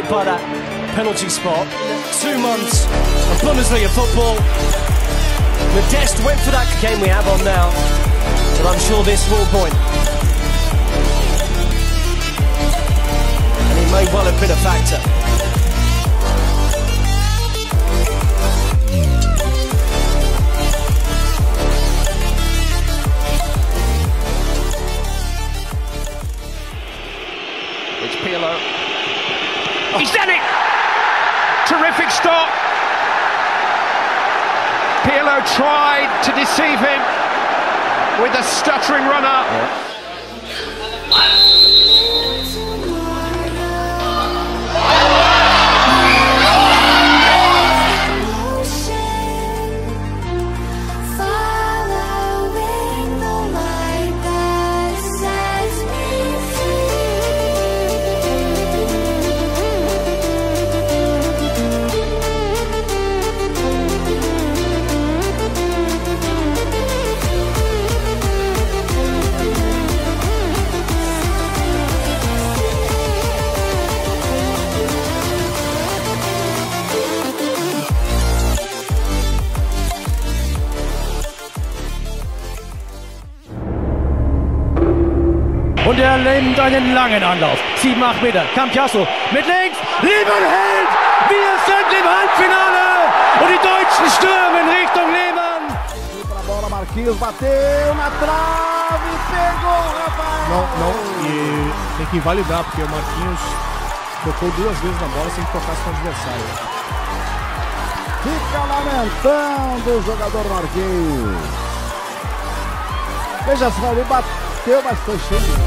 hit by that penalty spot. 2 months of Bundesliga football. Modeste went for that game we have on now, but I'm sure this will point. And he may well have been a factor. It's Pirlo. He's done it! Terrific stop. Pirlo tried to deceive him with a stuttering runner. Und er nimmt einen langen Anlauf. 7-8 Meter. Campiasso mit links. Lehmann hält. Wir sind im Halbfinale. Und die Deutschen stürmen Richtung Lehmann. Pra bola, Marquinhos bateu na trave. Pegou, rapaz. Não. E tem que invalidar, porque o Marquinhos tocou 2 vezes na bola sem que tocasse com o adversário. Fica lamentando o jogador Marquinhos. Veja só, ele bateu, mas foi cheio.